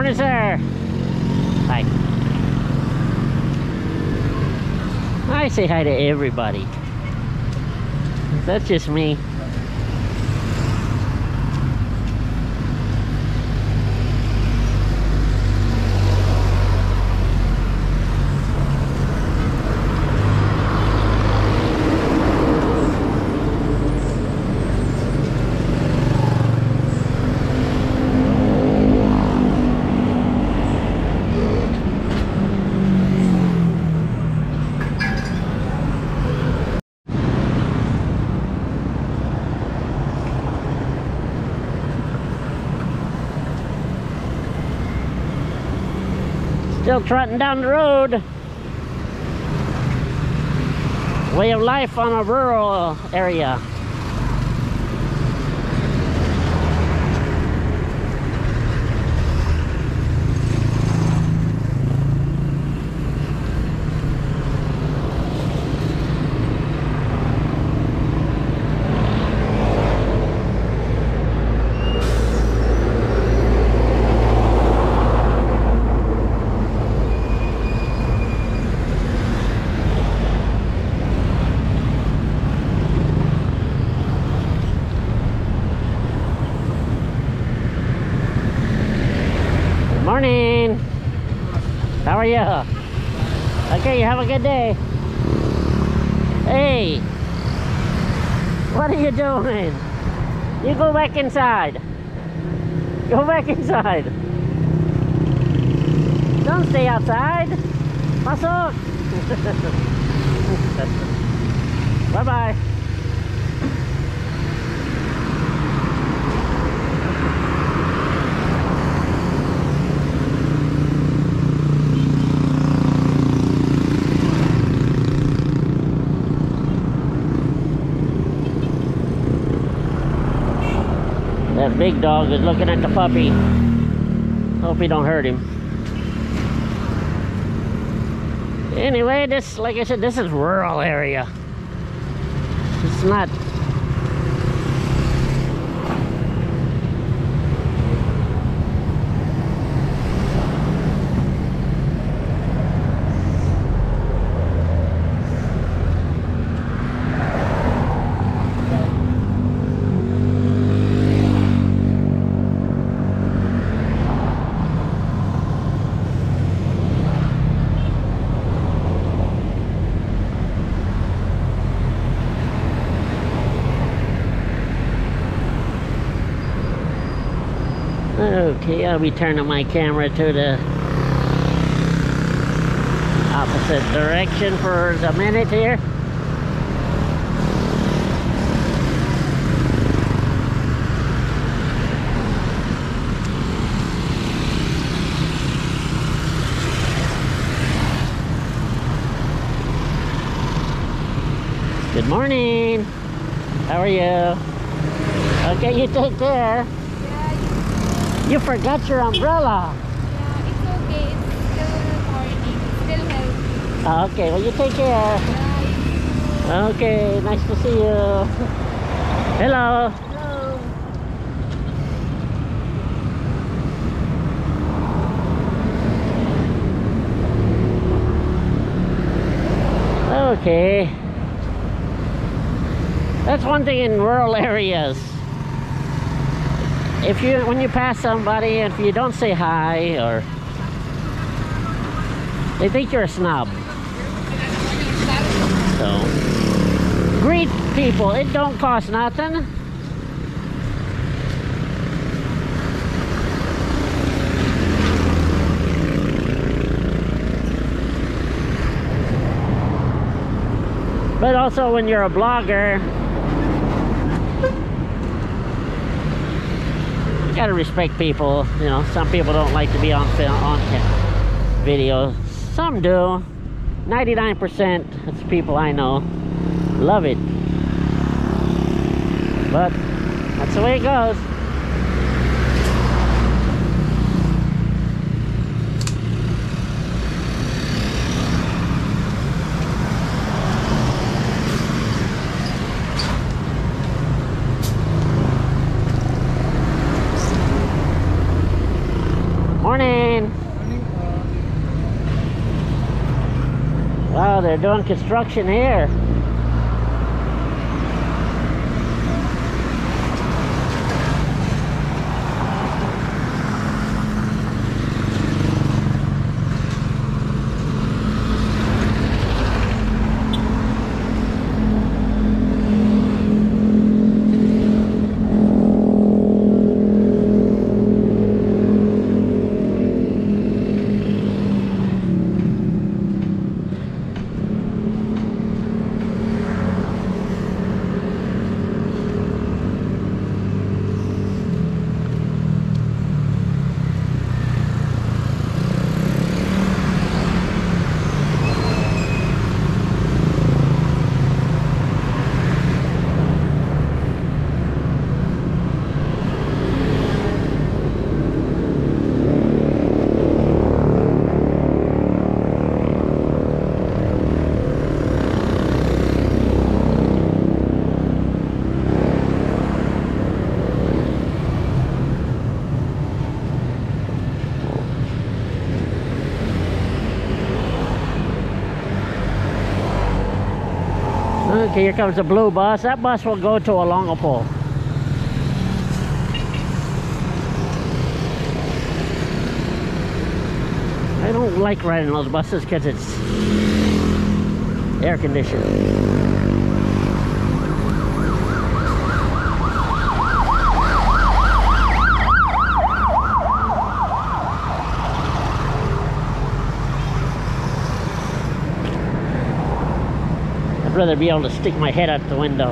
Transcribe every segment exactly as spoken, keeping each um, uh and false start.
morning, sir. Hi. I say hi to everybody. That's just me. Still trotting down the road. Way of life on a rural area. Morning. How are you? Okay, you have a good day. Hey, what are you doing? You go back inside. Go back inside. Don't stay outside. Pasok. Bye-bye. That big dog is looking at the puppy. Hope he don't hurt him. Anyway, this, like I said, this is rural area. It's not. Okay, I'll be turning my camera to the opposite direction for a minute here. Good morning. How are you? Okay, you take care. You forgot your umbrella. Yeah, it's okay. It's still morning. It's still healthy. Okay, well you take care. Bye. Okay, nice to see you. Hello. Hello. Okay. That's one thing in rural areas. If you, when you pass somebody, if you don't say hi, or they think you're a snob. So, greet people. It don't cost nothing. But also when you're a blogger, gotta respect people. You know, some people don't like to be on film, on video. Some do. ninety-nine percent of people I know love it. But that's the way it goes. Morning. they're doing construction here. Okay, here comes the blue bus. That bus will go to Olongapo. I don't like riding those buses because it's air conditioned. I'd rather be able to stick my head out the window.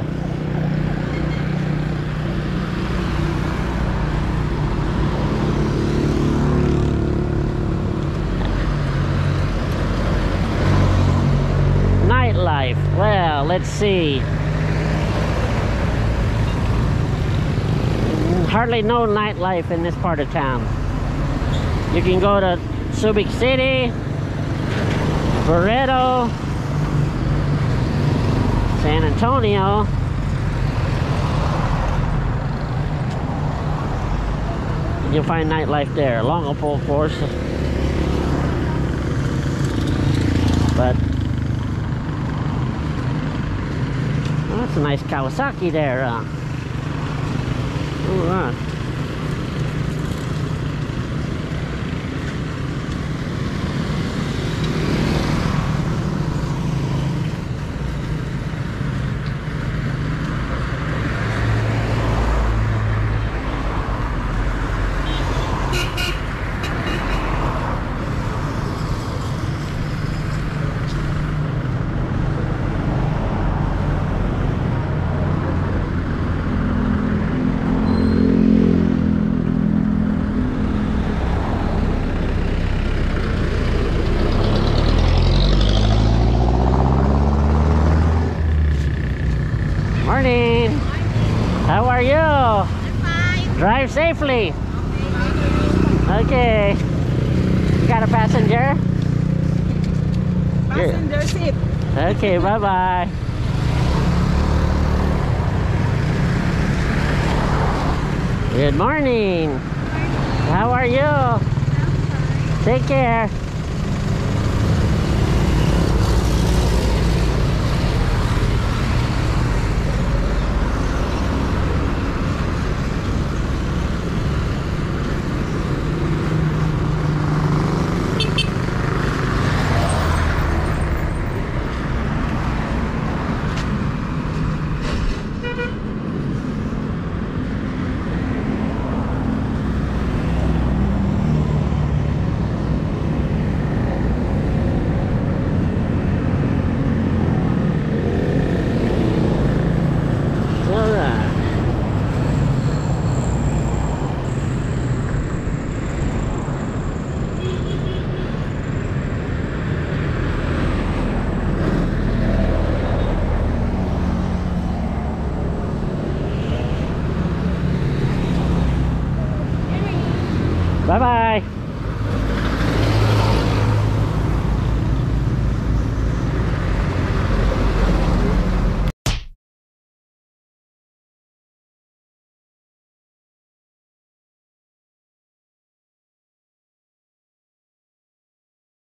Nightlife. Well, let's see. Hardly no nightlife in this part of town. You can go to Subic City, Barreto, San Antonio, and you'll find nightlife there. Longapo, of course, but oh, that's a nice Kawasaki there. Uh, all right. Morning. How are you? I'm fine. Drive safely. Okay. You got a passenger? Passenger seat. Okay, bye-bye. Good morning. How are you? Take care.